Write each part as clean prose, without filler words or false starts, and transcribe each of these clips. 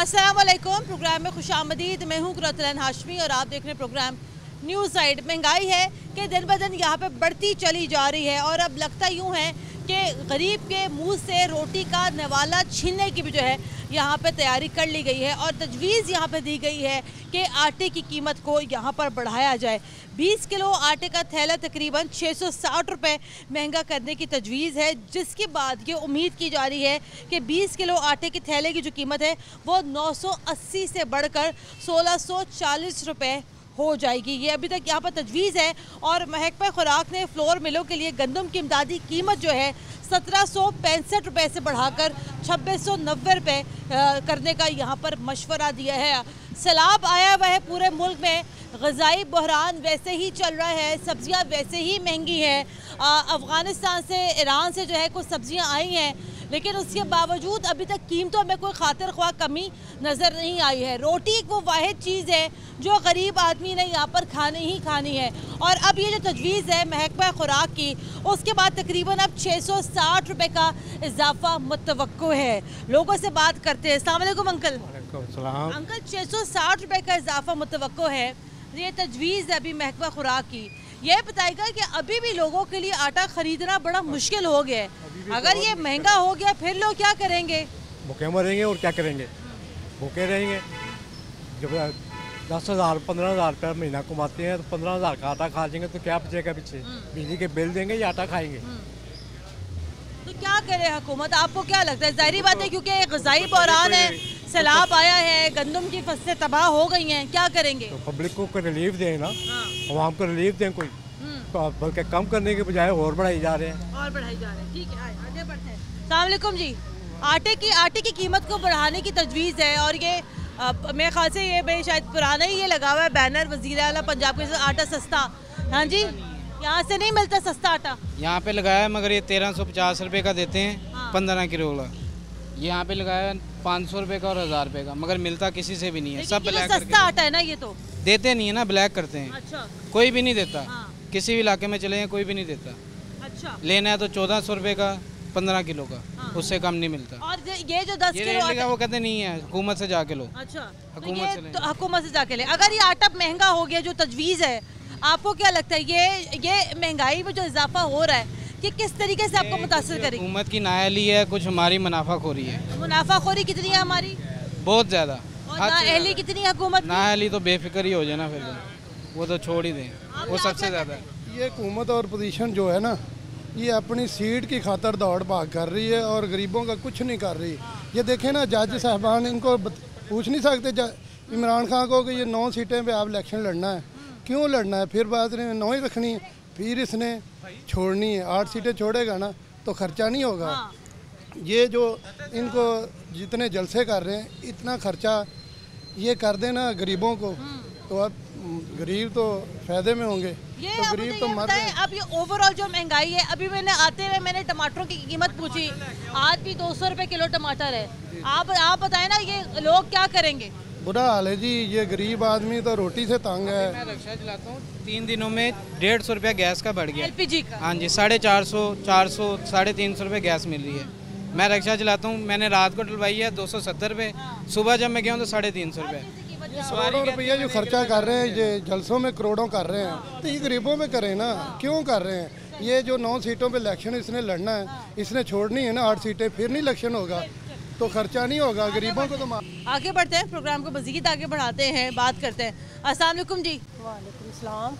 अस्सलाम वालेकुम। प्रोग्राम में खुशामदीद। मैं हूँ कुरतलन हाशमी और आप देख रहे हैं प्रोग्राम न्यूज़ साइड। महंगाई है कि दिन ब दिन यहाँ पे बढ़ती चली जा रही है और अब लगता यूँ है कि गरीब के मुंह से रोटी का निवाला छीनने की भी जो है यहाँ पे तैयारी कर ली गई है और तजवीज़ यहाँ पे दी गई है कि आटे की कीमत को यहाँ पर बढ़ाया जाए। 20 किलो आटे का थैला तकरीबन 660 रुपये महंगा करने की तजवीज़ है, जिसके बाद ये उम्मीद की जा रही है कि 20 किलो आटे के थैले की जो कीमत है वो 980 से बढ़कर 1640 रुपये हो जाएगी। ये अभी तक यहाँ पर तजवीज़ है और महकमा खुराक ने फ्लोर मिलों के लिए गंदम की इमदादी कीमत जो है 1765 रुपये से बढ़ाकर 2690 रुपये करने का यहाँ पर मशवरा दिया है। सैलाब आया हुआ है पूरे मुल्क में, ग़ज़ाई बहरान वैसे ही चल रहा है, सब्ज़ियाँ वैसे ही महंगी हैं। अफ़गानिस्तान से, ईरान से जो है कुछ सब्ज़ियाँ आई हैं, लेकिन उसके बावजूद अभी तक कीमतों में कोई खातिर ख्वाह कमी नज़र नहीं आई है। रोटी एक वो वाहिद चीज़ है जो गरीब आदमी ने यहाँ पर खानी ही खानी है और अब ये जो तजवीज़ है महकमा खुराक की, उसके बाद तकरीबन अब 660 रुपये का इजाफा मुतवक्को है। लोगों से बात करते हैं। अस्सलाम वालेकुम अंकल। अंकल 660 रुपये का इजाफा मुतवक्को है, ये तजवीज़ है अभी महकमा खुराक की। ये बताएगा कि अभी भी लोगों के लिए आटा खरीदना बड़ा मुश्किल हो गया है। अगर ये महंगा हो गया फिर लोग क्या करेंगे? भूखे मरेंगे और क्या करेंगे, भूखे रहेंगे। जब 10,000 15,000 रुपये महीना कमाते हैं तो 15,000 का आटा खा जाएंगे तो क्या बचेगा पीछे? बिजली के बिल देंगे या आटा खाएंगे? तो क्या करे हुकूमत? आपको क्या लगता है? जाहिर बात है क्योंकि ग़ज़ाई बहरान है, सैलाब आया है, गंदम की फसलें तबाह हो गई हैं, क्या करेंगे? तो पब्लिक को रिलीफ दें ना, आवाम को रिलीफ दें कोई, बल्कि कम करने के बजाय और बढ़ाई जा रहे हैं। और बढ़ाई जा रहे हैं, ठीक है, आगे बढ़ते हैं। अस्सलाम वालेकुम जी। आटे की कीमत को बढ़ाने की तजवीज़ है और ये मेरे ख्याल से ये शायद पुराना ही ये लगा हुआ है बैनर, वज़ीर आला पंजाब के आटा सस्ता। हाँ जी, यहाँ से नहीं मिलता सस्ता आटा? यहाँ पे लगाया है मगर ये 1350 रुपये का देते हैं 15 किलो वाला। यहाँ पे लगाया है 500 रुपये का और 1000 रुपये का, मगर मिलता किसी से भी नहीं है। सब ब्लैक सस्ता आटा है ना, ये तो देते नहीं है ना, ब्लैक करते हैं। अच्छा। कोई भी नहीं देता। किसी भी इलाके में चले हैं कोई भी नहीं देता। अच्छा। लेना है तो 1400 रुपये का 15 किलो का, उससे कम नहीं मिलता। और ये जो 10 किलो आटा वो कहते नहीं है हुकूमत से जाके लो। अच्छा, हुकूमत से जाके ले। अगर ये आटा महंगा हो गया जो तजवीज़ है, आपको क्या लगता है ये महंगाई में जो इजाफा हो रहा है कि किस तरीके से आपको मुतासिर करेगी? हुकूमत की नाअहली है, कुछ हमारी मुनाफाखोरी है। मुनाफाखोरी कितनी है हमारी? बहुत ज़्यादा। नाअहली कितनी है हुकूमत? नाअहली तो बेफिक्र ही हो जाए ना, फिर वो तो छोड़ ही दें, वो सबसे ज़्यादा है। ये हुकूमत और पोजीशन जो है ना, ये अपनी सीट की खातर दौड़ भाग कर रही है और गरीबों का कुछ नहीं कर रही। ये देखें ना, जज साहबान इनको पूछ नहीं सकते इमरान खान को कि ये 9 सीटें पे आप इलेक्शन लड़ना है, क्यों लड़ना है? फिर बात ने 9 ही रखनी है, फिर इसने छोड़नी है। 8 सीटें छोड़ेगा ना तो खर्चा नहीं होगा। ये जो इनको जितने जलसे कर रहे हैं, इतना खर्चा ये कर देना गरीबों को, तो अब गरीब तो फायदे में होंगे, तो गरीब तो मर गए। अब ये ओवरऑल जो महंगाई है, अभी मैंने आते हुए मैंने टमाटरों की कीमत पूछी, आज भी 200 रुपये किलो टमाटर है। आप बताएं ना, ये लोग क्या करेंगे? बुरा हाल है जी, ये गरीब आदमी तो रोटी से तंग है। मैं रिक्शा चलाता हूँ, 3 दिनों में 150 रुपया गैस का बढ़ गया। LPG का? हाँ जी, 450, 400, 350 रुपये गैस मिल रही है। मैं रिक्शा चलाता हूँ, मैंने रात को डलवाई है 270 रुपये, सुबह जब मैं गया हूँ तो 350 रुपये। करोड़ों रुपया जो खर्चा कर रहे हैं, ये जलसों में करोड़ों कर रहे हैं, तो ये गरीबों में करें ना, क्यों कर रहे हैं? ये जो 9 सीटों पे इलेक्शन इसने लड़ना है, इसने छोड़नी है ना 8 सीटें, फिर नहीं इलेक्शन होगा तो खर्चा नहीं होगा, गरीबों को तो। आगे बढ़ते हैं, प्रोग्राम को मज़ीद आगे बढ़ाते हैं, बात करते हैं। अस्सलाम वालेकुम जी। वालेकुम सलाम।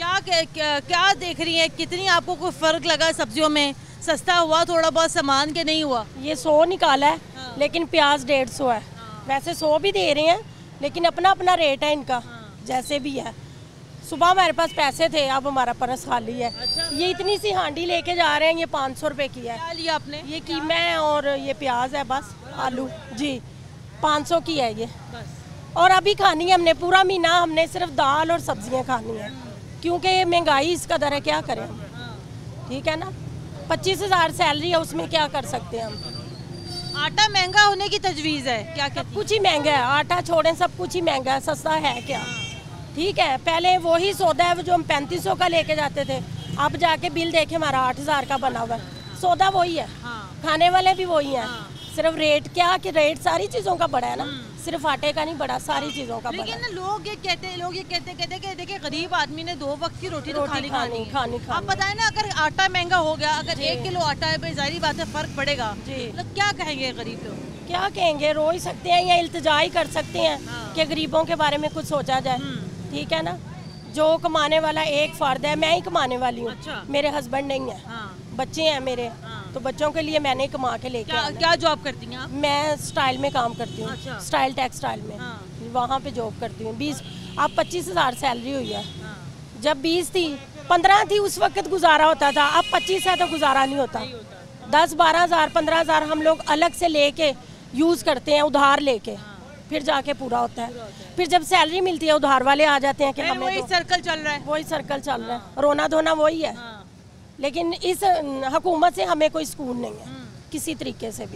क्या देख रही हैं? कितनी आपको कोई फ़र्क लगा सब्जियों में? सस्ता हुआ थोड़ा बहुत सामान के नहीं हुआ? ये 100 निकाला है, लेकिन प्याज 150 है। वैसे 100 भी दे रहे हैं, लेकिन अपना अपना रेट है इनका, जैसे भी है। सुबह हमारे पास पैसे थे, अब हमारा पर्स खाली है। अच्छा। ये इतनी सी हांडी लेके जा रहे हैं, ये 500 रुपये की है। क्या लिया आपने? ये कीमा है और ये प्याज है, बस आलू जी 500 की है ये बस। और अभी खानी है हमने पूरा महीना, हमने सिर्फ दाल और सब्जियां खानी है, क्योंकि ये महंगाई इस कदर है, क्या करें हम? ठीक है ना, 25,000 सैलरी है, उसमें क्या कर सकते हैं हम? आटा महंगा होने की तजवीज़ है, क्या कहती? कुछ ही महंगा है, आटा छोड़ें सब कुछ ही महंगा है, सस्ता है क्या? ठीक है, पहले वही सौदा है जो हम 3500 का लेके जाते थे, अब जाके बिल देखे हमारा 8000 का बना हुआ है। सौदा वही है, खाने वाले भी वही हैं, सिर्फ रेट क्या कि रेट सारी चीज़ों का बढ़ा है ना, सिर्फ आटे का नहीं बढ़ा, सारी चीज़ों का बढ़ा। लेकिन लोग ये कहते हैं कि देखिए गरीब आदमी ने 2 वक्त की रोटी तो खानी आप बताएं ना, अगर आटा महंगा हो गया, अगर 1 किलो आटा है भाई, जाहिर बात है फर्क पड़ेगा जी। तो क्या कहेंगे गरीब लोग? क्या कहेंगे, रो ही सकते हैं या इल्तिजा ही कर सकते हैं कि गरीबों के बारे में कुछ सोचा जाए। ठीक है ना, जो कमाने वाला एक फर्द है, मैं ही कमाने वाली हूँ। अच्छा। मेरे हस्बैंड नहीं है, बच्चे हैं मेरे, तो बच्चों के लिए मैंने कमा के लेके क्या जॉब करती हैं आप? मैं स्टाइल में काम करती हूँ। अच्छा। स्टाइल टेक्सटाइल में, वहाँ पे जॉब करती हूँ। 25,000 सैलरी हुई है। जब 20 थी, 15 थी, उस वक्त गुजारा होता था। अब 25 है तो गुजारा नहीं होता। 10-12 हज़ार 15 हज़ार हम लोग अलग से लेके यूज़ करते हैं, उधार लेके, फिर जाके पूरा होता है। फिर जब सैलरी मिलती है उधार वाले आ जाते हैं कि हमें वही सर्कल चल रहा है, वही सर्कल चल रहा है, रोना धोना वही है। लेकिन इस हुकूमत से हमें कोई सुकून नहीं है किसी तरीके से भी।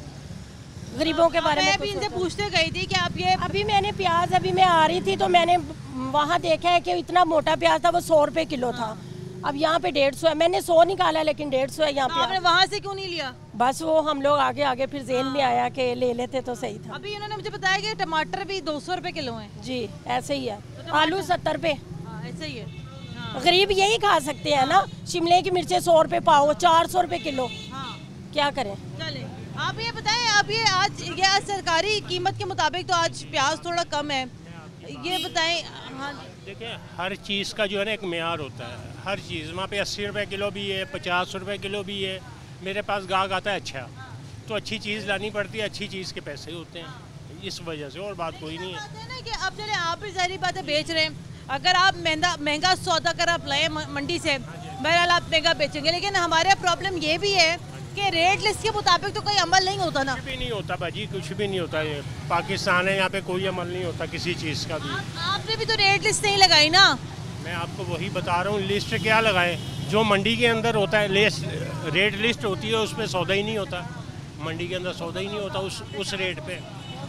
गरीबों के बारे में मैं भी इनसे पूछते गई थी कि आप ये, अभी मैंने प्याज, अभी मैं आ रही थी तो मैंने वहाँ देखा है कि इतना मोटा प्याज था, वो 100 रुपए किलो था। अब यहाँ पे 150 है। मैंने 100 निकाला लेकिन 150 है यहाँ पे। आपने वहाँ से क्यों नहीं लिया? बस वो हम लोग आगे आगे फिर जेहन में आया कि ले लेते तो सही था। अभी इन्होंने मुझे बताया कि टमाटर भी 200 रुपए किलो हैं। जी ऐसे ही है। आलू 70 रुपए, ऐसे ही है। गरीब यही खा सकते हैं ना। शिमले की मिर्चें 100 रुपए पाओ, 400 रुपए किलो। क्या करें? चले आप ये बताएं, आप ये आज सरकारी कीमत के मुताबिक तो आज प्याज थोड़ा कम है, ये बताएं। हाँ देखिए, हर चीज़ का जो है ना एक मेयार होता है। हर चीज़ वहाँ पे 80 रुपए किलो भी है, 50 रुपए किलो भी है। मेरे पास गाहक आता है अच्छा, तो अच्छी चीज़ लानी पड़ती है, अच्छी चीज़ के पैसे होते हैं, इस वजह से, और बात कोई नहीं है ना। कि अब चले आप भी सारी बातें बेच रहे हैं, अगर आप महंगा सौदा कर आप लाए मंडी से, बहरहाल आप महंगा बेचेंगे, लेकिन हमारे प्रॉब्लम ये भी है कि रेट लिस्ट के मुताबिक तो कोई अमल नहीं होता ना। कुछ भी नहीं होता भाजी, कुछ भी नहीं होता। ये पाकिस्तान है, यहाँ पे कोई अमल नहीं होता किसी चीज़ का भी। आपने भी तो रेट लिस्ट नहीं लगाई ना। मैं आपको वही बता रहा हूँ, लिस्ट क्या लगाए, जो मंडी के अंदर होता है रेट लिस्ट होती है, उस पर सौदा ही नहीं होता। मंडी के अंदर सौदा ही नहीं होता उस रेट पे।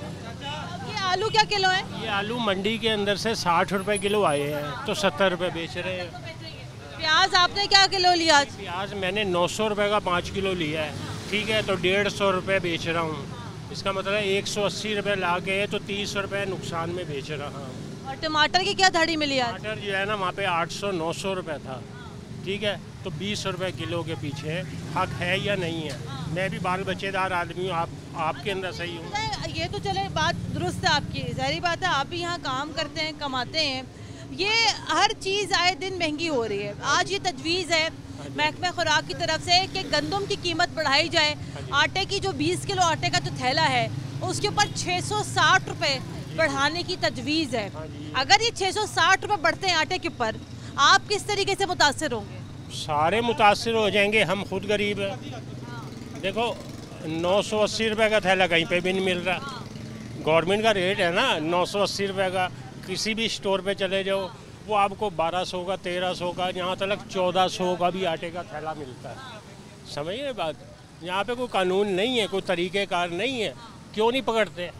ये आलू क्या किलो है? ये आलू मंडी के अंदर से 60 रुपए किलो आए हैं, तो 70 रुपए बेच रहे हैं। प्याज आपने क्या किलो लिया आज? प्याज मैंने 900 रुपए का 5 किलो लिया है, ठीक है, तो 150 रुपए बेच रहा हूँ। इसका मतलब 180 रुपए ला के तो 30 रुपए नुकसान में बेच रहा हूँ। और टमाटर की क्या धड़ी मिली आज? टमाटर जो है ना वहाँ पे 800-900 रुपए था, ठीक है, तो 20 रुपए किलो के पीछे हक है या नहीं है? मैं भी बाल बच्चेदार आदमी हूँ, आपके अंदर सही हूँ। ये तो चले बात दुरुस्त है आपकी, जाहिर बात है आप भी यहाँ काम करते हैं, कमाते हैं। ये हर चीज़ आए दिन महंगी हो रही है। आज ये तजवीज़ है महकमा खुराक की तरफ से कि गंदम की कीमत बढ़ाई जाए। आटे की जो 20 किलो आटे का जो थैला है उसके ऊपर 660 रुपये बढ़ाने की तजवीज़ है। अगर ये 660 रुपये बढ़ते हैं आटे के ऊपर, आप किस तरीके से मुतासिर होंगे? सारे मुतासिर हो जाएंगे, हम खुद गरीब हैं। देखो 980 रुपये का थैला कहीं पे भी नहीं मिल रहा। गवर्नमेंट का रेट है ना 980 रुपये का। किसी भी स्टोर पे चले जाओ, वो आपको 1200 का, 1300 का, यहाँ तक 1400 का भी आटे का थैला मिलता है। समझिए बात, यहाँ पे कोई कानून नहीं है, कोई तरीक़ेकार नहीं है, क्यों नहीं पकड़ते?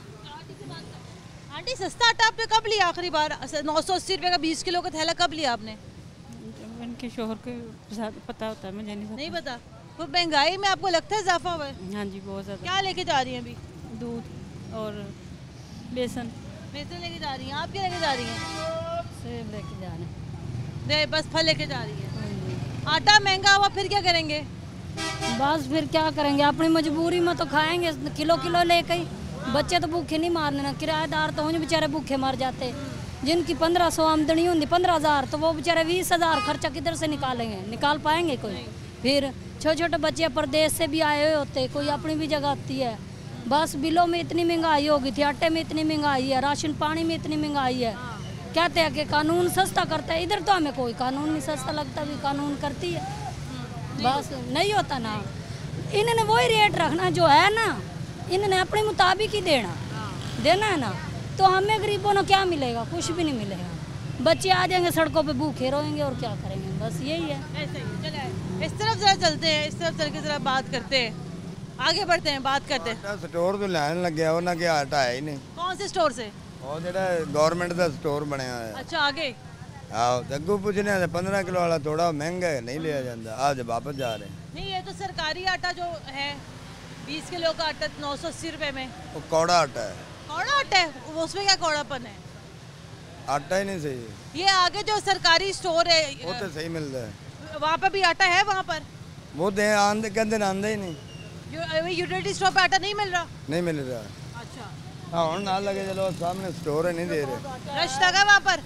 आंटी सस्ता आटा आपने कब लिया आखिरी बार? 980 रुपये का 20 किलो का थैला कब लिया आपने? इनके शोहर के पता होता है, मुझे नहीं पता। तो महंगाई में आपको लगता है इजाफा हुआ है? हाँ जी, बहुत ज़्यादा। क्या लेके जा रही हैं अभी? दूध और बेसन लेके जा रही हैं। आप क्या लेके जा रही हैं? सेब लेके जा रहे हैं। बस फल लेके जा रही है। आटा महंगा हुआ फिर क्या करेंगे? बस फिर क्या करेंगे, अपनी मजबूरी में तो खाएंगे, किलो किलो लेके ही। बच्चे तो भूखे नहीं मारने ना, किराएदार तो उन्हें बेचारे भूखे मर जाते। जिनकी 1500 आमदनी होती, 15,000, तो वो बेचारे 20,000 खर्चा किधर से निकालेंगे? निकाल पाएंगे कोई? फिर छोटे छोटे बच्चे प्रदेश से भी आए हुए होते, कोई अपनी भी जगह आती है। बस बिलों में इतनी महंगाई हो गई थी, आटे में इतनी महंगाई है, राशन पानी में इतनी महंगाई है। कहते हैं कि कानून सस्ता करता है, इधर तो हमें कोई कानून नहीं सस्ता लगता, भी कानून करती है, बस नहीं होता ना। इन्होंने वही रेट रखना जो है ना, इन्होंने अपने मुताबिक ही देना है ना, तो हमें गरीबों को क्या मिलेगा? कुछ भी नहीं मिलेगा। बच्चे आ जाएंगे सड़कों पे भूखे रोएंगे और क्या करेंगे? बस यही है। ऐसे ही चले, इस तरफ जरा चलते हैं, इस तरफ चल के जरा बात करते हैं, आगे बढ़ते हैं, बात करते हैं। स्टोर तो लैन लग गया, उन्हें क्या आटा है ही नहीं। कौन से स्टोर से? वो जो गवर्नमेंट का स्टोर बनया है। अच्छा, आगे आओ अगू पूछने 15 किलो वाला थोड़ा महंगा है, नहीं लिया जाता। आज वापस जा रहे हैं। नहीं, ये तो सरकारी आटा जो है 20 किलो का आटा 980 रुपए में। वो कौड़ा आटा है। कौड़ा आटा है, उसमें क्या कौड़ापन है? आटा ही नहीं सही, ये आगे जो सरकारी स्टोर है वो तो सही मिलता है। वहाँ पे भी आटा है? वहाँ पर वो दे आंदे के अंदर आंदा ही नहीं, यूटिलिटी स्टोर पे आटा नहीं मिल रहा? नहीं मिल रहा। अच्छा, हाँ और ना लगे चलो सामने स्टोर है, नहीं दे रहे। रश लगा वहाँ पर?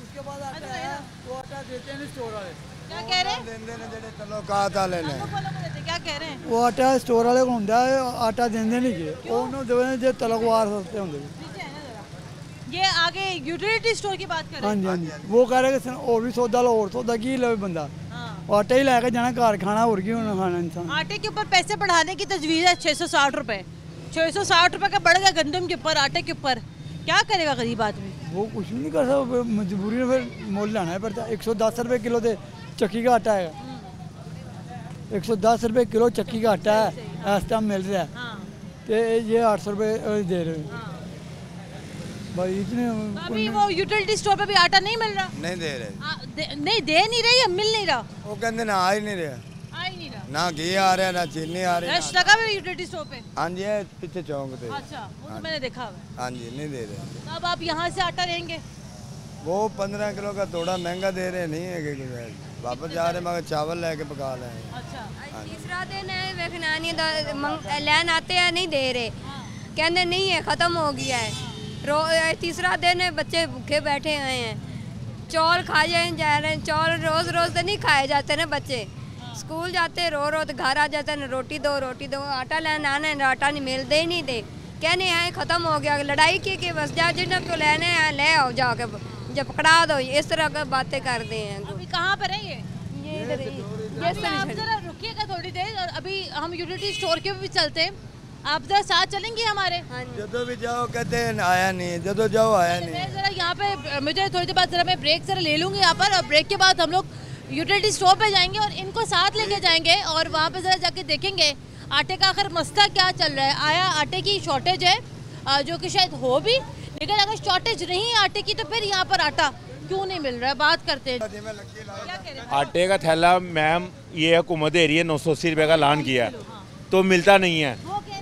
क्या कह रहे हैं? कहा था लेने क्या कह रहे हैं? वो आटा स्टोर वाले को ਹੁੰਦਾ ਹੈ, आटा देंदे नहीं जे ਉਹਨੂੰ ਦੇਵੇ ਜੇ ਤਲਕਵਾਰ ਸਸਤੇ ਹੁੰਦੇ। ये आगे यूटिलिटी स्टोर की बात कर रहे हैं? हाँ जी वो कह रहे कि और भी सौदा लो, और सौदा की लवे बंदा, आटा ही लेके जाना घर खाना, और की होना खाना इंसान। आटे के ऊपर पैसे बढ़ाने की तजवीज़ है 660 रुपए, 660 रुपए का बढ़ गया गंदम के ऊपर, आटे के ऊपर। क्या करेगा गरीब आदमी? वो कुछ नहीं कर सकता, मजबूरी में फिर मोल लाना पड़ता है। 110 रुपए किलो दे चक्की का आटा है, 110 रुपए किलो चक्की का आटा है इस टाइम मिल रहा है, तो ये 800 रुपए दे रहे हैं भाई इतने। अभी वो यूटिलिटी स्टोर पे भी आटा नहीं मिल रहा? नहीं दे रहे, नहीं दे नहीं रही है, मिल नहीं रहा? वो कहते ना आ ही नहीं रहा, आ ही नहीं रहा, ना घी आ रहा ना चीनी आ रही। रश लगा हुआ यूटिलिटी स्टोर पे? हाँ जी है पीछे चौंक पे। अच्छा, वो तो मैंने देखा हुआ है। हाँ जी नहीं दे रहे। तो अब आप यहाँ से आटा लेंगे? वो 15 किलो का थोड़ा महंगा दे रहे, नहीं है कि वापस जा रहे मगर चावल लेके पका रहे हैं। अच्छा, तीसरा दिन है देखना नहीं, लैन आते हैं नहीं दे रहे, कहते नहीं है ख़त्म हो गया है। तीसरा दिन है, बच्चे भूखे बैठे हुए हैं, चौल खा जा रहे हैं। चौल रोज़ रोज़ तो नहीं खाए जाते ना, बच्चे स्कूल जाते रो रो तो घर आ जाते हैं, रोटी दो रोटी दो, आटा लेने आना है, आटा नहीं मिलते ही नहीं दे, कहने हैं ख़त्म हो गया। लड़ाई की बस जा जिन्हें को लेने हैं ले आओ जाके, जब पकड़ा दो, इस तरह की बातें करते हैं। अभी कहाँ पर है ये इधर आप जरा रुकिएगा थोड़ी देर, और अभी हम यूटिलिटी स्टोर के भी चलते हैं, आप जरा साथ चलेंगे हमारे? जदों भी जाओ कहते हैं आया नहीं, जदों जाओ आया नहीं। मैं जरा यहाँ पे, मुझे थोड़ी देर बाद जरा मैं ब्रेक जरा ले लूँगी यहाँ पर, और ब्रेक के बाद हम लोग यूटिलिटी स्टोर पे जाएंगे और इनको साथ लेके जाएंगे, और वहाँ पे जरा जाके देखेंगे आटे का आखिर मसला क्या चल रहा है। आया आटे की शॉर्टेज है, जो कि शायद हो भी, लेकिन अगर शॉर्टेज नहीं है आटे की तो फिर यहाँ पर आटा क्यों नहीं मिल रहा है, बात करते हैं। क्या कह रहे हैं? आटे का थैला मैम ये हुकूमत दे रही है 980 रुपये का ऐलान किया है, तो मिलता नहीं है।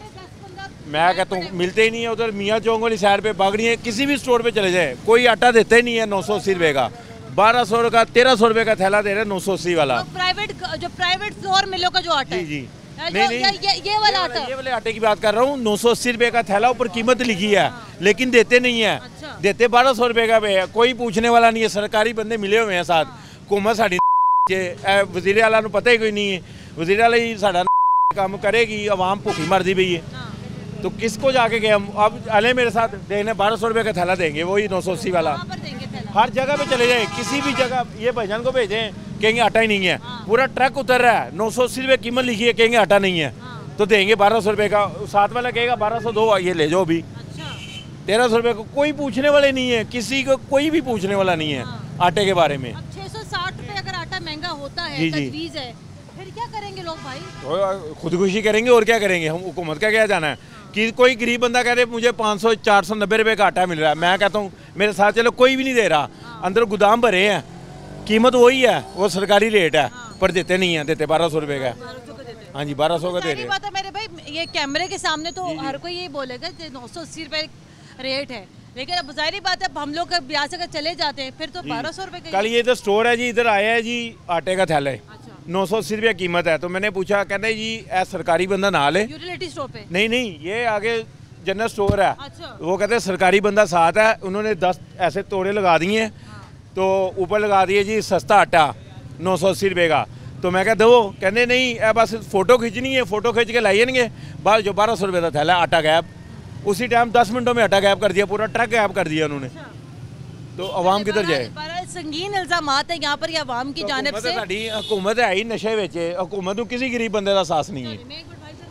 मैं कहता हूँ मिलते ही नहीं है। उधर मियाँ चौक वाली साइड पे बागड़ी है, किसी भी स्टोर पे चले जाए कोई आटा देता ही नहीं है 980 रुपये का। 1200 का 1300 रुपये का थैला दे रहे हैं 980 वाला। जो प्राइवेट फ्लोर मिलों का जो आटा है, जी नहीं ये वाला आटा, ये वाले आटे की बात कर रहा हूँ। 980 रुपये का थैला, ऊपर कीमत लिखी है, लेकिन देते नहीं है। देते 1200 रुपये का पे है, कोई पूछने वाला नहीं है। सरकारी बंदे मिले हुए हैं साथ, हुकूमत साड़ी वजीर आला को पता ही कोई नहीं है। वजीर आला ही साड़ा काम करेगी, अवाम भुखी मरदी पई है, तो किसको जाके गए हम? अब अले मेरे साथ देखने 1200 रुपये का थैला देंगे, वही 980 वाला। हर जगह पे चले जाए, किसी भी जगह ये भाईजान को भेजें, कहेंगे आटा ही नहीं है। पूरा ट्रक उतर रहा है, 980 रुपये कीमत लिखी है, कहेंगे आटा नहीं है, तो देंगे 1200 रुपये का। साथ वाला कहेगा 1200 दो, ये ले जाओ भी। 1300 रुपये को कोई पूछने वाले नहीं है, किसी को कोई भी पूछने वाला नहीं है आटे के बारे में। 660 रुपये अगर आटा महंगा होता है, जी, जी। तजवीज़ है, फिर क्या करेंगे लोग भाई? तो खुदकुशी करेंगे, और क्या करेंगे? हम हुकूमत का क्या जाना है कि कोई गरीब बंदा कह रहे मुझे 500 490 रुपये का आटा मिल रहा है। मैं कहता हूँ मेरे साथ चलो, कोई भी नहीं दे रहा, अंदर गोदाम भरे हैं, कीमत वही है, वो सरकारी रेट है, पर देते नहीं है, देते 1200 रुपये का। हाँ जी 1200 का दे रहे हैं। बात है मेरे भाई, ये कैमरे के सामने तो हर कोई यही बोलेगा कि 980 रुपये रेट है, लेकिन अब जाहिर बात है हम लोग यहाँ से अगर चले जाते हैं फिर तो 1200 रुपये। कल ये इधर स्टोर है जी, इधर आया है जी आटे का थैला, 980 रुपये कीमत है। तो मैंने पूछा, कहते जी ऐ सरकारी बंदा ना ले। यूटिलिटी स्टोर पे? नहीं, ये आगे जनरल स्टोर है। वो कहते सरकारी बंदा साथ है, उन्होंने 10 ऐसे तोड़े लगा दिए, तो ऊपर लगा दिए जी सस्ता आटा 980 रुपये का। तो मैं कह दो, कहते नहीं बस फोटो खींचनी है, फोटो खींच के लाइएंगे, बाद जो 1200 रुपये का थैला आटा गायब। उसी टाइम 10 मिनटों में आटा गायब कर दिया, पूरा ट्रक गायब कर दिया उन्होंने। तो अवाम किधर जाए? संगीन इल्जामात है यहाँ पर अवाम की जानिब से। हुकूमत है ही नशे विच, हुकूमत को किसी गरीब बंदे का साथ नहीं है।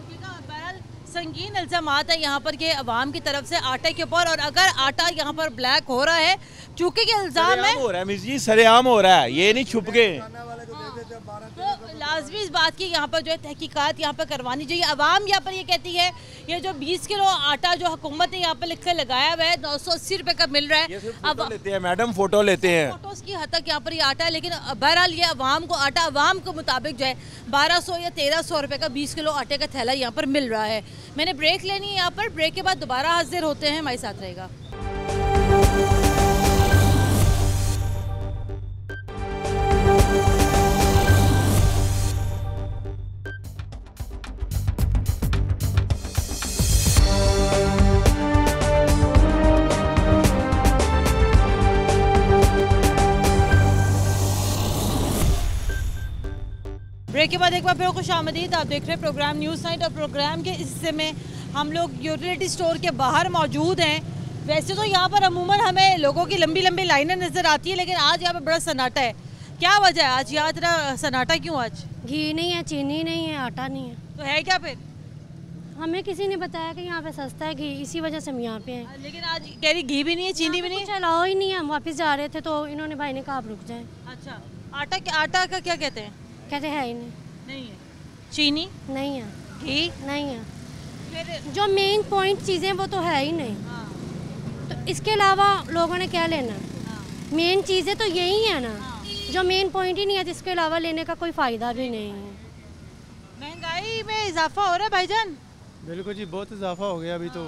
संगीन इल्जामात है यहाँ पर के अवाम की तरफ से आटे के ऊपर, और अगर आटा यहाँ पर ब्लैक हो रहा है, चूंकि ये इल्जाम है, हो रहा है मिस जी, सरेआम हो रहा है, ये नहीं छुप के। तो लाजमी इस बात की यहाँ पर जो है तहकीकात यहाँ पर करवानी चाहिए। अवाम यहाँ पर ये कहती है ये जो 20 किलो आटा जो हुकूमत ने यहाँ पर लिख कर लगाया हुआ है 980 रुपये का मिल रहा है। अब लेते हैं मैडम, फोटो लेते हैं, फोटोज की हद तक यहाँ पर ये आटा है, लेकिन बहरहाल ये अवाम को आटा अवाम के मुताबिक जो है 1200 या 1300 रुपये का 20 किलो आटे का थैला यहाँ पर मिल रहा है। मैंने ब्रेक लेनी है यहाँ पर, ब्रेक के बाद दोबारा हाजिर होते हैं, हमारे साथ रहेगा। ब्रेक के बाद एक बार फिर खुशामदीद। आप देख रहे हैं प्रोग्राम न्यूज़ नाइट और प्रोग्राम के हिस्से में हम लोग यूटिलिटी स्टोर के बाहर मौजूद हैं। वैसे तो यहाँ पर अमूमन हमें लोगों की लंबी लंबी लाइनें नज़र आती है, लेकिन आज यहाँ पर बड़ा सन्नाटा है। क्या वजह है आज यहाँ इतना सन्नाटा क्यों? आज घी नहीं है, चीनी नहीं है, आटा नहीं है, तो है क्या फिर? हमें किसी ने बताया कि यहाँ पे सस्ता है घी, इसी वजह से हम यहाँ पे हैं। लेकिन आज कह रही घी भी नहीं है, चीनी भी नहीं है। अलाउ ही नहीं है। हम वापस जा रहे थे तो इन्होंने भाई ने कहा आप रुक जाएं। अच्छा, आटा का क्या कहते हैं? कहते हैं ही नहीं है। चीनी नहीं है, घी नहीं है, जो मेन पॉइंट चीज़ें वो तो है ही नहीं। तो इसके अलावा लोगों ने क्या लेना? मेन चीज़ें तो यही है ना, जो मेन पॉइंट ही नहीं है, जिसके अलावा लेने का कोई फ़ायदा भी नहीं है। महंगाई में इजाफा हो रहा है भाईजान? बिल्कुल जी, बहुत इजाफा हो गया अभी तो।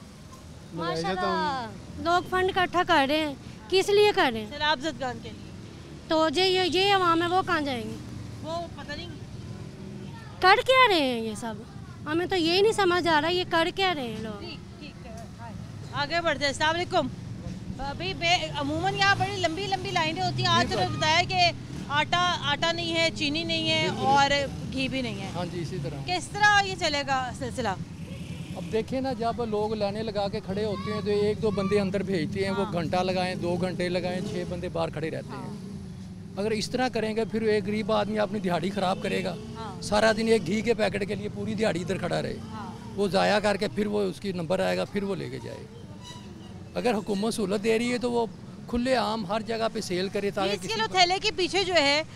माशाल्लाह लोग फंड इकट्ठा कर रहे हैं, किस लिए कर रहे हैं? सैलाब ज़दगान के लिए। तो ये अवाम है, वो कहाँ जाएंगे? वो पता नहीं कर क्या रहे हैं ये सब, हमें तो यही नहीं समझ आ रहा ये कर क्या रहे हैं लोग। ठीक, आगे बढ़ते हैं। अस्सलाम वालेकुम। अभी अमूमन यहाँ बड़ी लंबी लंबी लाइनें होती हैं। आज तो बताया कि आटा नहीं है, चीनी नहीं है और घी भी नहीं है। हाँ जी, इसी तरह। किस तरह ये चलेगा सिलसिला? अब देखें ना, जब लोग लाने लगा के खड़े होते हैं तो एक दो बंदे अंदर भेजते हैं, वो घंटा लगाएं, 2 घंटे लगाएं, 6 बंदे बाहर खड़े रहते हैं। अगर इस तरह करेंगे फिर एक गरीब आदमी अपनी दिहाड़ी ख़राब करेगा। सारा दिन एक घी के पैकेट के लिए पूरी दिहाड़ी इधर खड़ा रहे, वो ज़ाया करके फिर वो उसकी नंबर आएगा, फिर वो लेके जाए। अगर हुकूमत सहूलत दे रही है तो वो खुले आम हर जगह पे सेल करे, ताकि 30 किलो थैले के पीछे जो है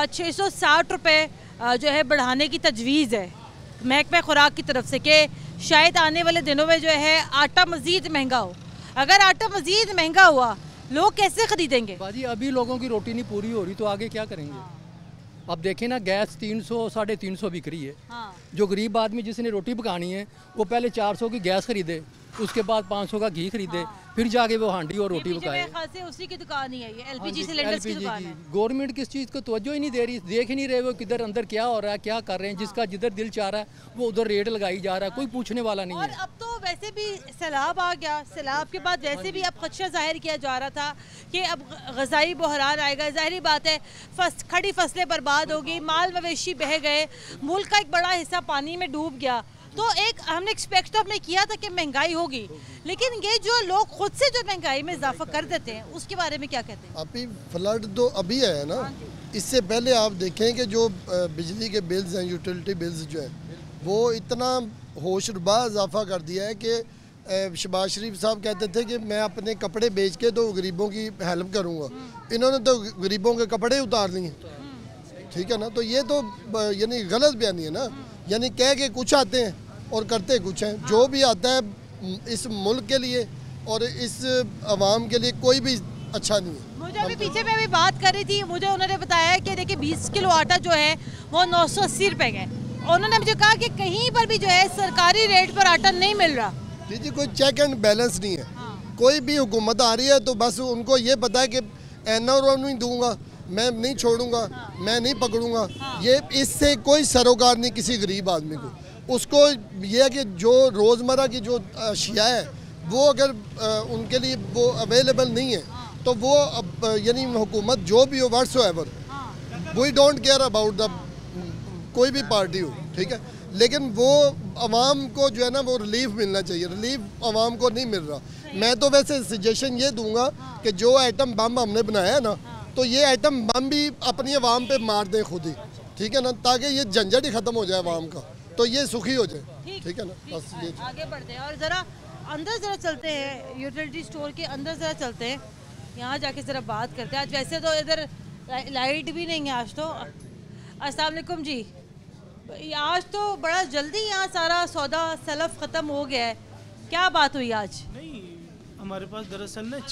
660 रुपये जो है बढ़ाने की तजवीज़ है महकमा खुराक की तरफ से, कि शायद आने वाले दिनों में जो है आटा मज़ीद महंगा हो। अगर आटा मज़ीद महंगा हुआ लोग कैसे ख़रीदेंगे? बाजी अभी लोगों की रोटी नहीं पूरी हो रही तो आगे क्या करेंगे? अब देखें ना, गैस 300 350 बिक रही है। जो गरीब आदमी जिसने रोटी पकानी है वो पहले 400 की गैस खरीदे, उसके बाद 500 का घी खरीदे, फिर जाके वो हांडी और रोटी पकाए। उसी की दुकान ही है ये, एलपीजी सिलेंडर्स की दुकान है। गवर्नमेंट किस चीज़ को तवज्जो ही नहीं दे रही, देख ही नहीं रहे वो किधर अंदर क्या हो रहा है, क्या कर रहे हैं। जिसका जिधर दिल चाह रहा है वो उधर रेट लगाई जा रहा है, कोई पूछने वाला नहीं है। और अब तो वैसे भी सैलाब आ गया, सैलाब के बाद वैसे भी अब खदशा जाहिर किया जा रहा था कि अब ग़ज़ाई बहरान आएगा। ज़ाहिर बात है, खड़ी फसलें बर्बाद होगी, माल मवेशी बह गए, मुल्क का एक बड़ा हिस्सा पानी में डूब गया। तो एक हमने एक्सपेक्ट तो हमने किया था कि महंगाई होगी, लेकिन ये जो लोग खुद से जो महंगाई में इजाफा कर देते हैं उसके बारे में क्या कहते हैं? अभी फ्लड तो अभी है ना, इससे पहले आप देखें कि जो बिजली के बिल्स हैं, यूटिलिटी बिल्स जो हैं, वो इतना होशरुबा इजाफा कर दिया है कि शहबाज शरीफ साहब कहते थे कि मैं अपने कपड़े बेच के तो गरीबों की हेल्प करूँगा। इन्होंने तो गरीबों के कपड़े उतार लिए, ठीक है ना। तो ये तो यानी गलत बयानी है ना, यानी कह के कुछ आते हैं और करते कुछ हैं। जो भी आता है इस मुल्क के लिए और इस अवाम के लिए कोई भी अच्छा नहीं है। मुझे अभी पीछे मैं अभी बात कर रही थी, मुझे उन्होंने बताया कि देखिए 20 किलो आटा जो है वो 980 रुपये का है। उन्होंने मुझे कहा कि कहीं पर भी जो है सरकारी रेट पर आटा नहीं मिल रहा। जी, कोई चेक एंड बैलेंस नहीं है। कोई भी हुकूमत आ रही है तो बस उनको ये पता है कि एनआर नहीं दूंगा, मैं नहीं छोड़ूंगा, मैं नहीं पकड़ूंगा। ये इससे कोई सरोकार नहीं किसी गरीब आदमी को। उसको ये है कि जो रोज़मर्रा की जो अशिया है वो अगर उनके लिए वो अवेलेबल नहीं है तो वो यानी हुकूमत जो भी हो whatsoever, we don't care about the कोई भी पार्टी हो, ठीक है। लेकिन वो आवाम को जो है ना वो रिलीफ मिलना चाहिए, रिलीफ आवाम को नहीं मिल रहा। मैं तो वैसे सजेशन ये दूंगा कि जो आइटम बम हमने बनाया है ना, तो ये आइटम बम भी अपनी आवाम पे मार दें खुद ही, ठीक है ना, ताकि ये झंझट ही ख़त्म हो जाए आवाम का, तो ये सुखी हो जाए, ठीक है ना। बस ये आगे बढ़ते हैं और ज़रा अंदर ज़रा चलते हैं, यूटिलिटी स्टोर के अंदर ज़रा चलते हैं, यहाँ जाके ज़रा बात करते हैं। आज वैसे तो इधर लाइट भी नहीं है आज तो। अस्सलाम वालेकुम जी, आज तो बड़ा जल्दी यहाँ सारा सौदा सलफ ख़त्म हो गया है, क्या बात हुई आज? नहीं, हमारे पास दरअसल ना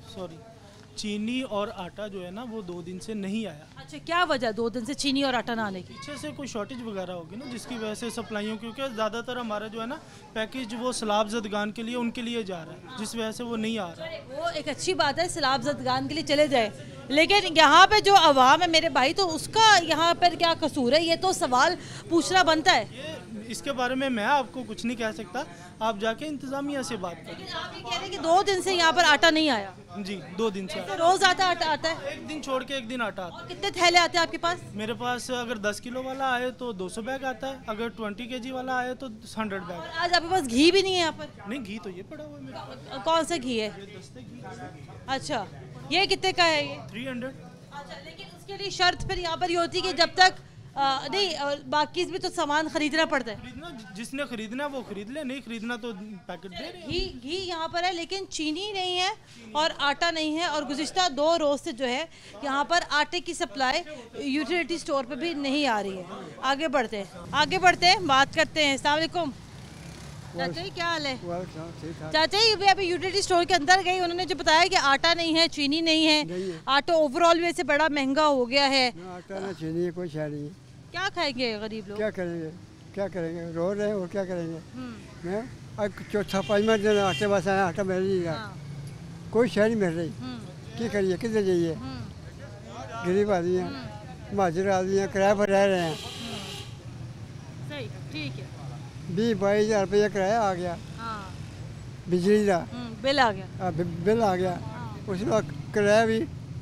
चीनी और आटा जो है ना वो 2 दिन से नहीं आया। अच्छा, क्या वजह 2 दिन से चीनी और आटा ना आने की? पीछे से कोई शॉर्टेज वगैरह होगी ना, जिसकी वजह से सप्लाइयों, क्योंकि ज़्यादातर हमारा जो है ना पैकेज वो सैलाब ज़दगान के लिए उनके लिए जा रहा है, जिस वजह से वो नहीं आ रहा है। वो एक अच्छी बात है, सैलाब ज़दगान के लिए चले जाए, लेकिन यहाँ पे जो अवाम है मेरे भाई, तो उसका यहाँ पर क्या कसूर है? ये तो सवाल पूछना बनता है। इसके बारे में मैं आपको कुछ नहीं कह सकता, आप जाके इंतजामिया से बात करें। आप ये कह रहे हैं कि 2 दिन से यहाँ पर आटा नहीं आया? जी 2 दिन से। रोज आटा आता है? एक दिन छोड़ के एक दिन आटा आता है। कितने थैले आते हैं आपके पास? मेरे पास अगर 10 किलो वाला आए तो 200 बैग आता है, अगर 20 kg वाला आए तो 100 बैग। आज आपके पास घी भी नहीं है यहाँ पर? नहीं, घी तो ये पड़ा हुआ है मेरे पास। कौन सा घी है? अच्छा, ये कितने का है ये? 300। अच्छा, लेकिन उसके लिए शर्त फिर यहाँ पर ये होती है कि जब तक नहीं बाकी भी तो सामान खरीदना पड़ता है। खरीदना, जिसने खरीदना वो खरीद ले, नहीं खरीदना तो पैकेट दे रहे। घी यहाँ पर है लेकिन चीनी नहीं है और आटा नहीं है, और गुज़िश्ता 2 रोज़ से जो है यहाँ पर आटे की सप्लाई यूटिलिटी स्टोर पे भी नहीं आ रही है। आगे बढ़ते हैं, बात करते हैं। अस्सलाम वालेकुम चाचा जी, क्या हाल है? चाचा जी अभी यूटिलिटी स्टोर के अंदर गई, उन्होंने जो बताया कि आटा नहीं है, चीनी नहीं है, आटा ओवरऑल वैसे बड़ा महंगा हो गया है। आटा ना चीनी कोई शय नहीं। क्या खाएंगे गरीब लोग? क्या करेंगे रो रहे हैं और क्या करेंगे। मैं अब 4-5वां दिन आटे बस आया, आटा मिल रही है, कोई शय नहीं मिल रही। क्या करिए, किधर जाइए? गरीब आदमी हैं, महाजर आदमी हैं, किराए पर रह रहे हैं। सही, ठीक है। 20-22 हज़ार रुपया किराया आ गया, बिजली का बिल आ गया, बिल आ गया। उसमें किराया भी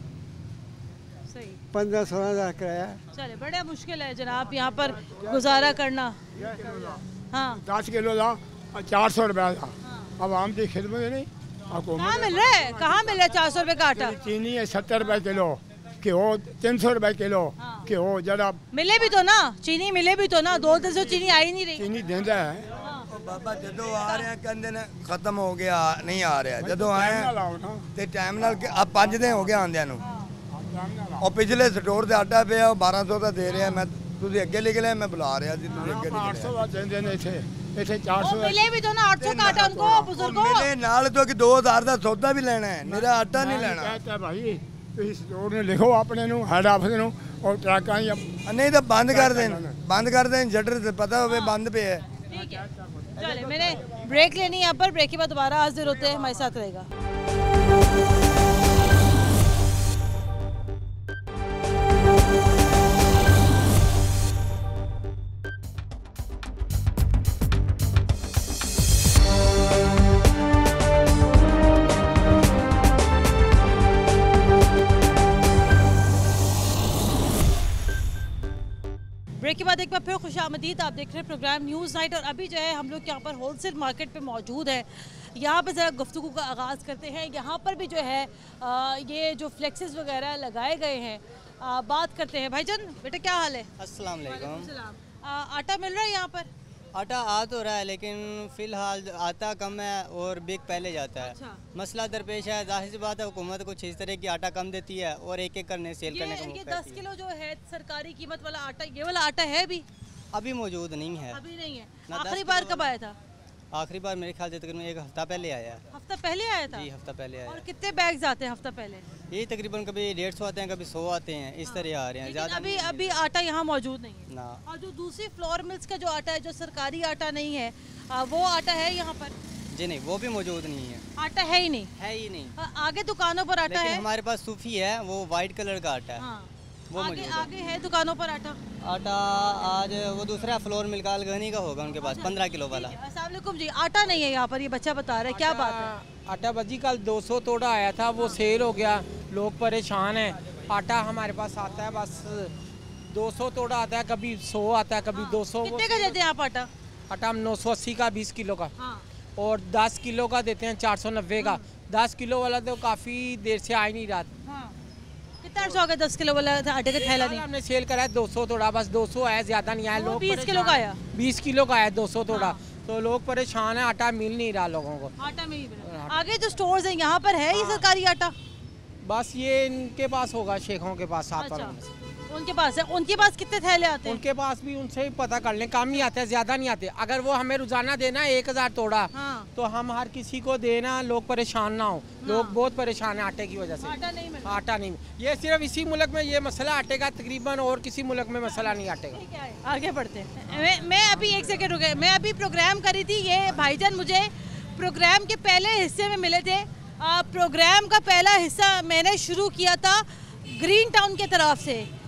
15-16 हज़ार किराया। चले, बड़ा मुश्किल है जनाब यहाँ पर गुजारा करना। हाँ, 10 किलो ला 400 रुपया था। अब आम की खिदमत नहीं। कहाँ मिल रहा है? 400 रुपये का आटा? चीनी है 70 रुपये किलो, घ्यो 300 रुपये किलो। घ्यो जरा मिले भी तो ना, चीनी मिले भी तो ना। 2 दिन से चीनी आई नहीं रही। चीनी देंदा है बाबा, जदों आ रहे हैं कहते ने खत्म हो गया, नहीं आ रहा। जदों आए ते टाइम नाल अब 5 दिन हो गए आंदियां नूं, और पिछले स्टोर से आटा पे 1200 का दे रहे हैं। मैं तुझे अगे निकले, मैं बुला रहा जी, तुझे अगे 800 का देंदे ने इथे 400 मिले भी तो ना 800 का आटा उनको बुजुर्गों। मिले नाल तो कि 2000 का सौदा भी लेना है, मेरा आटा नहीं लेना। कहता भाई ਤੁਸੀਂ ਸਟੋਰ ਨੂੰ ਲਿਖੋ ਆਪਣੇ ਨੂੰ, ਹੈਡ ਆਫਿਸ ਨੂੰ, और ट्रਕਾਂ ही नहीं तो बंद कर दें शटर से पता हो बंद पे है। ठीक है, चले मैंने ब्रेक लेनी है यहाँ पर, ब्रेक के बाद दोबारा हाजिर होते हैं, हमारे साथ रहेगा। ब्रेक के बाद एक बार फिर खुशामदीद, आप देख रहे हैं प्रोग्राम न्यूज़ नाइट। और अभी जो है हम लोग यहाँ पर होलसेल मार्केट पे मौजूद है। यहाँ पर ज़रा गुफ्तगू का आगाज़ करते हैं। यहाँ पर भी जो है ये जो फ्लेक्सेस वगैरह लगाए गए हैं, बात करते हैं। भाईजान बेटा क्या हाल है? अस्सलाम वालेकुम। आटा मिल रहा है यहाँ पर? आटा आ तो रहा है लेकिन फ़िलहाल आता कम है और बिक पहले जाता है। अच्छा। मसला दरपेश है, जाहिर सी बात है हुकूमत कुछ इस तरह की आटा कम देती है और एक करने सेल करने का ये 10 किलो जो है सरकारी कीमत वाला आटा, ये वाला आटा है अभी मौजूद नहीं है। अभी नहीं है। आखिरी बार कब आया था? आखिरी बार मेरे ख्याल से तकरीबन 1 हफ्ता पहले आया। हफ्ता पहले आया था? जी हफ्ता पहले आया। और कितने बैग्स आते हैं हफ्ता पहले? ये तकरीबन कभी 150 आते हैं, कभी 100 आते हैं, इस तरह आ रहे हैं। ज़्यादा अभी आटा यहाँ मौजूद नहीं है ना। और जो दूसरी फ्लोर मिल्स का जो आटा है, जो सरकारी आटा नहीं है, वो आटा है यहाँ पर? जी नहीं, वो भी मौजूद नहीं है। आटा है ही नहीं? है ही नहीं। आगे दुकानों पर आटा है? हमारे पास सूफी है, वो वाइट कलर का आटा है। वो आगे है दुकानों पर आटा? आज वो दूसरा फ्लोर मिल का अलगनी का होगा उनके पास, 15 किलो वाला। अस्सलाम वालेकुम जी, आटा नहीं है यहाँ पर, ये बच्चा बता रहा है, क्या बात है? आटा बजी कल 200 तोड़ा आया था, वो सेल हो गया, लोग परेशान हैं। आटा हमारे पास आता है बस 200 तोड़ा आता है, कभी 100 आता है, कभी 200। कितने का देते हैं आप आटा? आटा हम 980 का 20 किलो का, और 10 किलो का देते हैं 490 का। 10 किलो वाला तो काफ़ी देर से आ ही नहीं रहा। कितना अर्सा हो गया 10 किलो वाला आटे का थैला? नहीं, हमने सेल करा है 200 तोड़ा, बस 200 आया, ज़्यादा नहीं आया। लोग 20 किलो का आया? 20 किलो का आया 200 तोड़ा। तो लोग परेशान है, आटा मिल नहीं रहा लोगों को। आटा मिल नहीं रहा। आगे जो स्टोर्स हैं यहाँ पर है ये सरकारी आटा? बस ये इनके पास होगा, शेखों के पास। उनके पास है। उनके पास कितने थैले आते हैं? उनके पास भी उनसे ही पता कर लें, कम ही आते हैं, ज़्यादा नहीं आते। अगर वो हमें रोजाना देना 1000 तोड़ा, तो हम हर किसी को देना, लोग परेशान ना हो। लोग बहुत परेशान है आटे की वजह से। आटा नहीं ये सिर्फ इसी मुल्क में ये मसला आटे का, तकरीबन और किसी मुल्क में मसला नहीं आटे का। आगे बढ़ते हैं। मैं अभी 1 सेकेंड रुके, मैं अभी प्रोग्राम करी थी, ये भाईजान मुझे प्रोग्राम के पहले हिस्से में मिले थे। प्रोग्राम का पहला हिस्सा मैंने शुरू किया था ग्रीन टाउन के तरफ से,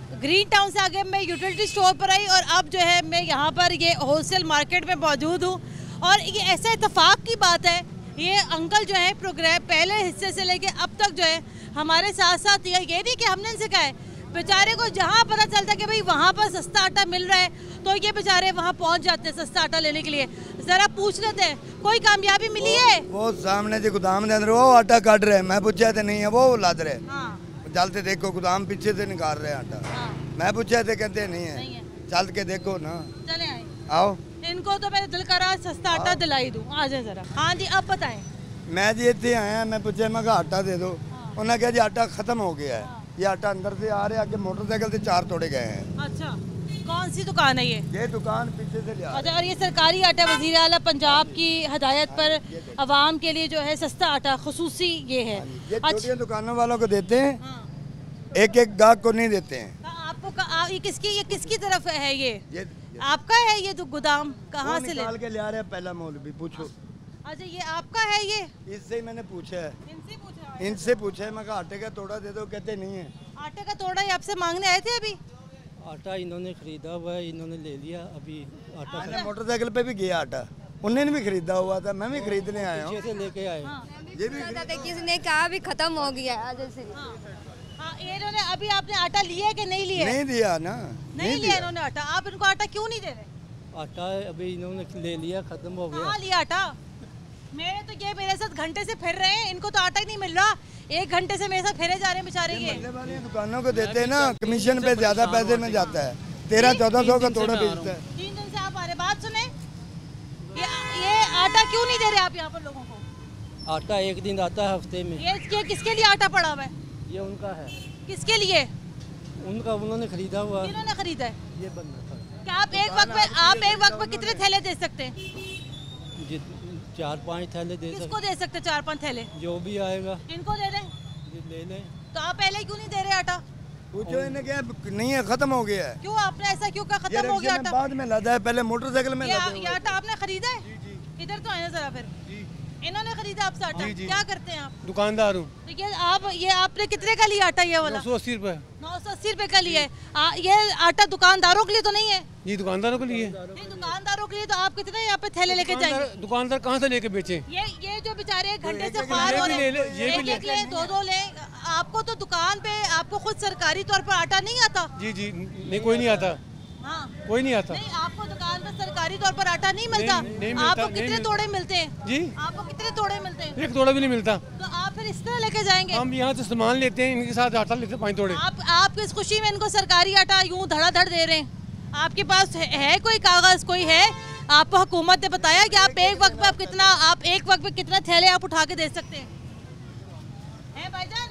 ग्रीन टाउन से आगे मैं यूटिलिटी स्टोर पर आई और अब जो है मैं यहाँ पर ये होलसेल मार्केट में मौजूद हूँ। और ये ऐसा इत्तेफाक की बात है, ये अंकल जो है प्रोग्राम पहले हिस्से से लेके अब तक जो है हमारे साथ साथ ये नहीं कि हमने इनसे कहा है, बेचारे को जहाँ पता चलता है कि भाई वहाँ पर सस्ता आटा मिल रहा है तो ये बेचारे वहाँ पहुँच जाते हैं सस्ता आटा लेने के लिए। ज़रा पूछ लेते हैं कोई कामयाबी मिली है? वो सामने जो गोदाम के अंदर वो आटा काट रहे हैं, मैं पूछा तो नहीं है, वो लाद रहे चलते देखो गोदाम पीछे से निकाल रहे हैं आटा। मैं पूछा थे कहते नहीं है, चल के देखो ना। चले आए आओ, इनको तो मेरे दिल करा सस्ता आटा दिलाई दूं। आ जाए जरा। हाँ जी, अब बताएं। मैं जी इतने आया, मैं पूछा मैं आटा दे दो, उन्होंने कहा जी आटा खत्म हो गया है। ये आटा अंदर से आ रहा है, आगे मोटरसाइकिल से 4 तोड़े गए हैं। अच्छा, कौन सी दुकान है ये? ये दुकान पीछे से लिया। अच्छा, और ये सरकारी आटा वज़ीर आला पंजाब की हदायत पर आवाम के लिए जो है सस्ता आटा खुसूसी ये है। ये छोटी दुकानों वालों को देते हैं, एक एक गाहक को नहीं देते हैं। आपको ये किसकी तरफ है? ये आपका है? ये तो गोदाम कहाँ से निकाल के ले आ रहे हैं? पहला मौलवी पूछो। अच्छा, ये आपका है? ये इससे ही मैंने पूछा है, इनसे पूछा है, मैं कहा आटे का तोड़ा दे दो, कहते नहीं है। आटे का तोड़ा ही आपसे मांगने आए थे अभी? आटा इन्होंने खरीदा हुआ है, इन्होंने ले लिया अभी आटा। मैंने मोटरसाइकिल पे भी गया आटा, उन्होंने भी खरीदा हुआ था, मैं भी खरीदने आया हूँ। से लेके आए। ये भी किसने कहा भी खत्म हो गया। ये इन्होंने अभी आपने आटा लिया कि नहीं लिया? नहीं दिया ना, नहीं लिया इन्होंने आटा। आप इनको आटा क्यों नहीं दे रहे? आटा अभी इन्होंने ले लिया, खत्म हो गया। कहाँ लिया आटा? मेरे तो ये मेरे साथ घंटे से फिर रहे हैं, इनको तो आटा ही नहीं मिल रहा। 1 घंटे से मेरे साथ फिरे जा रहे हैं बेचारे। ये दुकानों को देते हैं ना, कमीशन पे ज्यादा पैसे में जाता है, 1300-1400 का तोड़ा बेचता है। 3 दिन से आप आ रहे। बात सुने, ये आटा क्यों नहीं दे रहे आप यहाँ पर लोगों को? आटा एक दिन आता है हफ्ते में। ये किसके लिए आटा पड़ा हुआ है? ये उनका है। किसके लिए? उनका, उन्होंने खरीदा हुआ। किन्होंने खरीदा है? ये बंदा था। क्या आप एक वक्त में कितने थैले दे सकते हैं? 4-5 थैले दे सकते। किसको दे सकते 4-5 थैले? जो भी आएगा। इनको दे दें? ले लें। तो आप पहले क्यों नहीं दे रहे आटा? पूछो इन्हें, क्या नहीं है, खत्म हो गया है। क्यों आपने ऐसा क्यों कहा खत्म हो गया आटा? बाद में लादा है, पहले मोटरसाइकिल में लादा है। ये आटा आपने खरीदा है? इधर तो आए जरा। फिर इन्होंने खरीदा आपसे आटा? क्या करते हैं आप? दुकानदार हूँ। तो ये आपने कितने का लिया आटा? ये वाला 980 रुपए। 980 रुपए का लिया है। ये आटा दुकानदारों के लिए तो नहीं है? जी दुकानदारों के लिए। नहीं, दुकानदारों के लिए। तो आप कितने यहाँ पे थैले लेके जाएंगे? दुकानदार कहाँ से लेके बेचे? ये जो बेचारे 1 घंटे से पार हो रहे हैं, एक ले 2 ले। आपको तो दुकान पे आपको खुद सरकारी तौर पर आटा नहीं आता? जी नहीं, कोई नहीं आता। हाँ, कोई नहीं आता। नहीं, आपको दुकान पे सरकारी तौर पर आटा नहीं मिलता? आपको कितने तोड़े मिलते हैं? जी, आपको कितने तोड़े मिलते हैं? 1 तोड़ा भी नहीं मिलता। तो आप फिर इस तरह लेके जाएंगे? हम यहाँ से सामान लेते हैं, इनके साथ आटा लेते हैं 5 तोड़े। आप किस खुशी में इनको सरकारी आटा यूँ धड़ाधड़ दे रहे हैं? आपके पास है कोई कागज, कोई है? आपको हुकूमत ने बताया कि आप एक वक्त पे कितना थैले आप उठा के दे सकते हैं? भाईजान,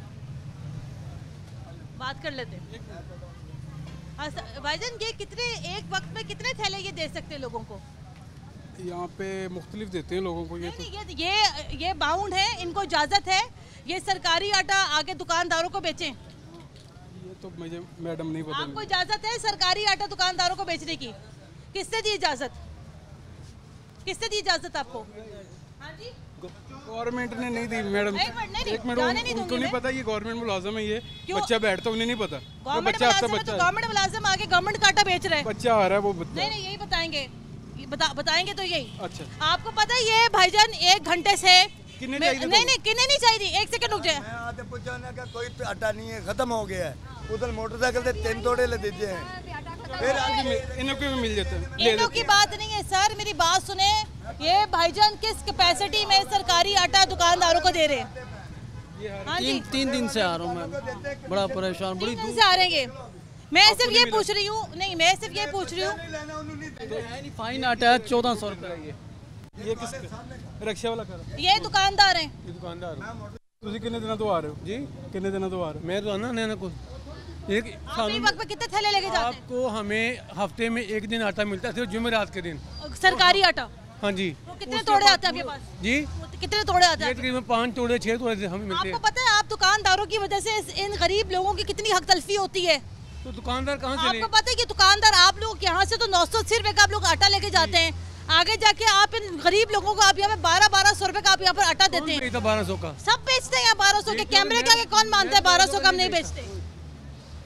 बात कर लेते हैं। भाईजान, ये कितने एक वक्त में कितने थैले ये दे सकते हैं लोगों को? यहाँ पे मुख्तलिफ देते हैं लोगों को। ये बाउंड है, इनको इजाज़त है ये सरकारी आटा आगे दुकानदारों को बेचें? ये तो मुझे मैडम नहीं पता। आपको इजाज़त है सरकारी आटा दुकानदारों को बेचने की? किसने दी इजाज़त? किसने दी इजाज़त आपको? हाँ जी, गवर्नमेंट ने नहीं दी मैडम। एक मिनट, उनको नहीं पता ये गवर्नमेंट मुलाजिम है। ये बच्चा बैठता उन्हें नहीं पता। गवर्नमेंट मुलाजिम आगे गवर्नमेंट का आटा बेच रहा है। बच्चा आ रहा है वो नहीं, यही बताएंगे। बताएंगे तो यही। अच्छा, आपको पता है ये भाईजान 1 घंटे से नहीं किन्ने नहीं चाहिए। 1 सेकंड रुक जाए। कोई आटा नहीं है, खत्म हो गया है। उधर मोटरसाइकिल से 3 तोड़े ले दीजिए हैं, फिर इनको भी मिल जाता है। इनको की बात नहीं है सर, मेरी बात सुने। ये भाईजान किस कैपेसिटी में सरकारी आटा दुकानदारों को दे रहे हैं? हाँ जी, 3 दिन से आ रहा हूँ मैं, बड़ा परेशान, बड़ी दूर से आ रहे हैं। मैं सिर्फ ये पूछ रही हूँ, नहीं मैं सिर्फ ये पूछ रही हूँ, फाइन आटा है 1400 रुपये। ये किस रिक्शा वाला कर? ये दुकानदार हैं। ये दुकानदार। ਤੁਸੀਂ ਕਿੰਨੇ ਦਿਨਾਂ ਤੋਂ ਆ ਰਹੇ ਹੋ ਜੀ? कितने दिनों तो आ रहे हो? मैं तो आना नैना को एक वक्त में कितने थैले लेके जाते हैं? आपको हमें हफ्ते में 1 दिन आटा मिलता है, सिर्फ जुमेरात के दिन सरकारी आटा। हाँ जी। तो कितने तोड़े आते हैं आपके पास? जी, कितने तोड़े आते हैं? तकरीबन 5 तोड़े 6 तोड़े हमें मिलते हैं। आपको पता है आप दुकानदारों की वजह से इन गरीब लोगों की कितनी हक तलफी होती है? तो दुकानदार कहाँ से? आपको पता है कि दुकानदार आप लोग यहाँ से तो 980 रुपए का आप लोग आटा लेके जाते हैं, आगे जाके आप इन गरीब लोगों को आप यहाँ पे 1200 रुपए का आप यहाँ पर आटा देते हैं। 1200 का सब बेचते हैं यहाँ 1200 के। कैमरे के आगे कौन मानता है 1200 का हम नहीं बेचते?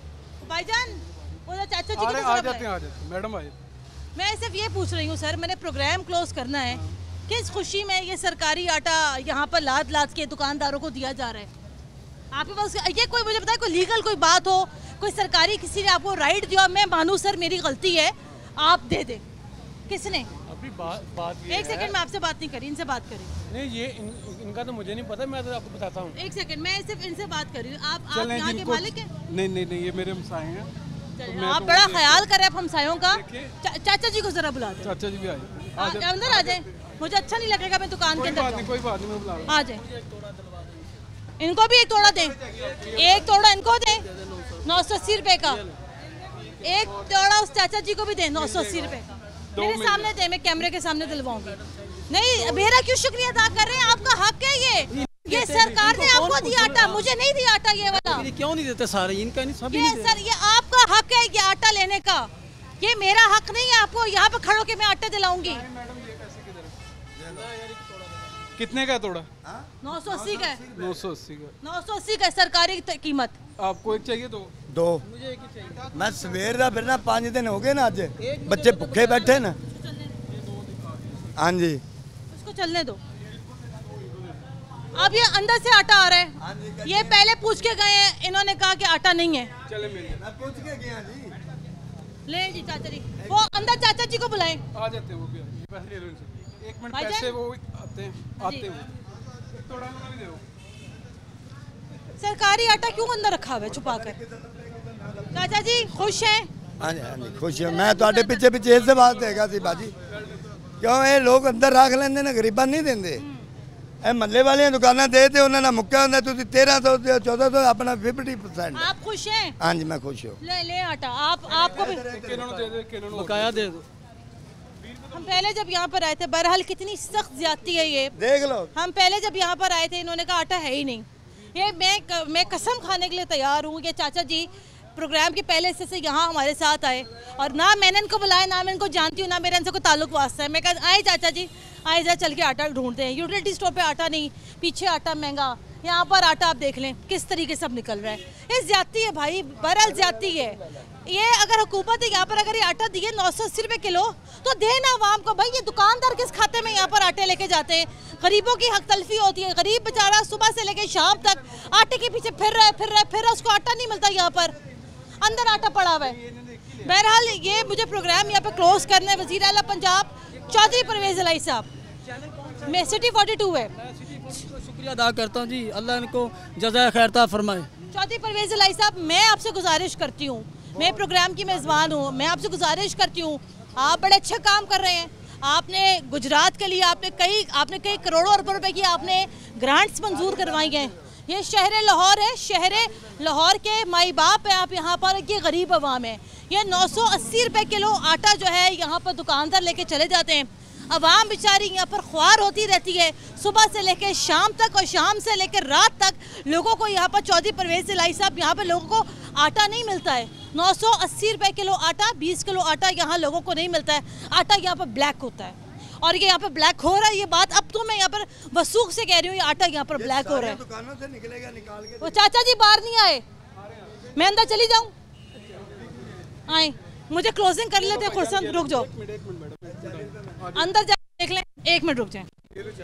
भाईजान वो चाचा जी आ जाते हैं मैडम आए। मैं सिर्फ ये पूछ रही हूँ सर, मैंने प्रोग्राम क्लोज करना है, किस खुशी में ये सरकारी आटा यहाँ पर लाद लाद के दुकानदारों को दिया जा रहा है? आपके पास ये कोई मुझे बताए, कोई लीगल कोई बात हो, कोई सरकारी किसी ने आपको राइट दिया, मैं मानूँ सर मेरी गलती है, आप दे दे, किसने? अभी बात एक सेकंड, मैं आपसे बात नहीं करी, इनसे बात करी। नहीं ये इनका तो मुझे नहीं पता, मैं तो आपको बताता हूँ। एक सेकंड, मैं सिर्फ इनसे बात कर रही हूँ। आप यहाँ के मालिक हैं? नहीं ये मेरे हमसाए हैं। आप बड़ा ख्याल कर रहे हैं हमसायों का। चाचा जी को जरा बुला दे। चाचा जी भी आए, अंदर आ जाए, मुझे अच्छा नहीं लगेगा मैं दुकान के अंदर। कोई बात नहीं, मैं बुला आ जाए। इनको भी एक तोड़ा दें, एक तोड़ा इनको दें 980 रुपए का, एक तोड़ा उस चाचा जी को भी दें 980 रुपए का। मेरे सामने दे, मैं कैमरे के सामने दिलवाऊंगी। नहीं मेरा क्यों शुक्रिया अदा कर रहे हैं, आपका हक है ये सरकार ने आपको दिया आटा, मुझे नहीं दिया आटा ये वाला। क्यों नहीं देते सारे, इनका नहीं सभी ये सर, ये आपका हक है ये आटा लेने का, ये मेरा हक नहीं है आपको यहाँ पे खड़ो के मैं आटा दिलाऊंगी। कितने का तोड़ा? 980 का। 980 का सरकारी कीमत। आपको एक चाहिए? दो। मुझे एक ही चाहिए। मैं सवेर का फिर 5 दिन हो गए ना, आज बच्चे भूखे बैठे ना। हाँ जी, उसको चलने दो। अब ये अंदर से आटा आ रहा है, ये पहले पूछ के गए हैं, इन्होंने कहा कि आटा नहीं है। चले मैं पूछ के गया जी। ले जी चाचा जी, वो अंदर चाचा जी को बुलाएं। आ जाते हैं वो भी, पैसे ले लो इनसे। 1 मिनट, पैसे वो आते हैं थोड़ा भी दे दो। सरकारी आटा क्यों अंदर रखा हुआ है छुपा कर? चाचा जी खुश हैं? हाँ जी खुश है। मैं तो पीछे पीछे इस बात देगा सी बाजी, क्यों ये लोग अंदर रख लेंगे ना, गरीबा नहीं देंगे। महल्ले वाले दुकाना दे उन्होंने मुक्का होंगे, 1300 1400 अपना 50%। आप खुश हैं? हाँ जी मैं खुश हूँ। ले आटा आपको भी बकाया दे दो। हम पहले जब यहाँ पर आए थे, बहरहाल कितनी सख्त ज्यादती है ये, देख लो। हम पहले जब यहाँ पर आए थे इन्होंने कहा आटा है ही नहीं। ये मैं कसम खाने के लिए तैयार हूँ, ये चाचा जी प्रोग्राम के पहले से यहाँ हमारे साथ आए और ना मैंने इनको बुलाया, ना मैं इनको जानती हूँ, ना मेरा इनसे कोई ताल्लुक वास्ता है। मैं कहा आए चाचा जी, आए जरा चल के आटा ढूंढते हैं। यूटिलिटी स्टोर पे आटा नहीं, पीछे आटा महंगा, यहाँ पर आटा आप देख लें किस तरीके से अब निकल रहा है। ये ज्यादती है भाई, बहरहाल ज्यादती है ये। अगर हुकूमत है यहाँ पर अगर ये आटा दिए 980 रुपये किलो तो देना आवाम को। भाई ये दुकानदार किस खाते में यहाँ पर आटे लेके जाते हैं? गरीबों की हक तलफी होती है, गरीब बेचारा सुबह से लेके शाम तक आटे के पीछे फिर रहा है, उसको आटा नहीं मिलता, यहाँ पर अंदर आटा पड़ा हुआ है। बहरहाल ये मुझे प्रोग्राम यहाँ पे क्लोज करना है। वज़ीर आला पंजाब चौधरी परवेज़ इलाही साहब, मैं सिटी 42 है, शुक्रिया अदा करता हूँ जी, अल्लाह इनको जज़ाए खैर फरमाए। चौधरी परवेज़ इलाही साहब, मैं आपसे गुजारिश करती हूँ, मैं प्रोग्राम की मेज़बान हूँ, मैं आपसे गुजारिश करती हूँ, आप बड़े अच्छा काम कर रहे हैं। आपने गुजरात के लिए आपने कई करोड़ों अरबों रुपए की आपने ग्रांट्स मंजूर करवाई हैं। ये शहर लाहौर है, शहर लाहौर के माई बाप है आप यहाँ पर, ये गरीब अवाम है। ये 980 रुपये किलो आटा जो है यहाँ पर दुकानदार लेके चले जाते हैं। अवाम बेचारी यहाँ पर ख्वार होती रहती है सुबह से लेकर शाम तक, और शाम से लेकर रात तक लोगों को यहाँ पर चौधरी परवेज़ इलाही साहब यहाँ पर लोगों को आटा नहीं मिलता है। 980 रुपये किलो आटा, 20 किलो आटा यहाँ लोगों को नहीं मिलता है। आटा यहाँ पर ब्लैक होता है और ये यहाँ पे ब्लैक हो रहा है। ये बात अब तो मैं यहाँ पर वसूख से कह रही हूँ, ये आटा यहाँ पर ब्लैक हो रहा है। दुकानों से निकलेगा निकाल के। वो चाचा जी बाहर नहीं आए, मैं अंदर चली जाऊँ? आए, मुझे क्लोजिंग कर लेते, खुर्सन रुक जाओ, अंदर जा देख लें, 1 मिनट रुक जाए,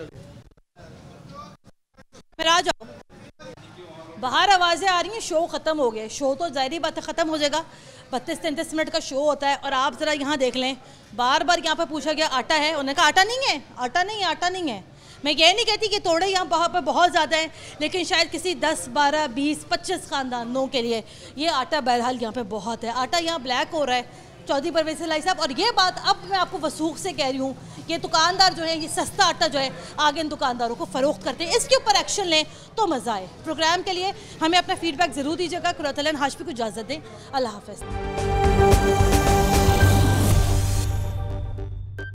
फिर आ जाओ। बाहर आवाज़ें आ रही हैं, शो ख़त्म हो गया। शो तो ज़ाहिर बात है ख़त्म हो जाएगा, 32-33 मिनट का शो होता है। और आप ज़रा यहाँ देख लें, बार बार यहाँ पर पूछा गया आटा है, उन्होंने कहा आटा नहीं है, आटा नहीं है, आटा नहीं है। मैं ये नहीं कहती कि तोड़े यहाँ पर बहुत ज़्यादा है, लेकिन शायद किसी 10, 12, 20, 25 ख़ानदानों के लिए ये आटा बहरहाल यहाँ पे बहुत है। आटा यहाँ ब्लैक हो रहा है चौधरी परवेज़ इलाही साहब। और ये बात अब मैं आपको वसूख से कह रही हूँ, ये दुकानदार जो है ये सस्ता आटा जो है आगे इन दुकानदारों को फ़रोख्त करते हैं, इसके ऊपर एक्शन लें तो मज़ा आए। प्रोग्राम के लिए हमें अपना फीडबैक ज़रूर दीजिएगा। कुरातलन हाशमी को इजाज़त दें, अल्लाह हाफ़िज़।